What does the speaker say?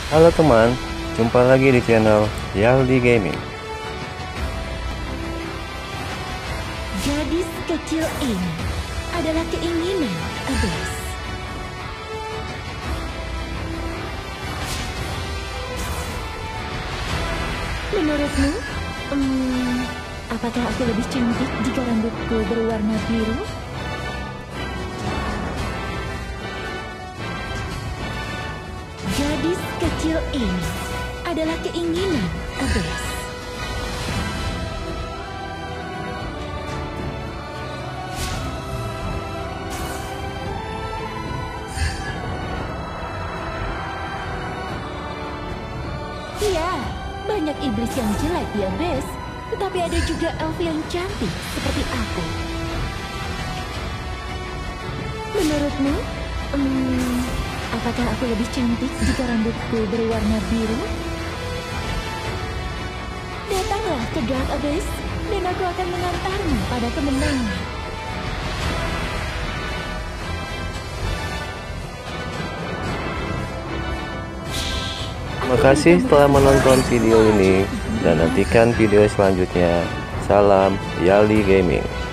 Halo teman, jumpa lagi di channel Yaldi Gaming. Gadis kecil ini adalah keinginan Abyss. Menurutmu, apakah aku lebih cantik jika rambutku berwarna biru? Gadis kecil ini adalah keinginan Abyss. Iya, banyak iblis yang jelek di Abyss, tetapi ada juga elf yang cantik seperti aku. Menurutmu, apakah aku lebih cantik jika rambutku berwarna biru? Datanglah ke Dark Abyss, dan aku akan mengantarmu pada kemenangan. Terima kasih telah menonton video ini dan nantikan video selanjutnya. Salam Yaldi Gaming.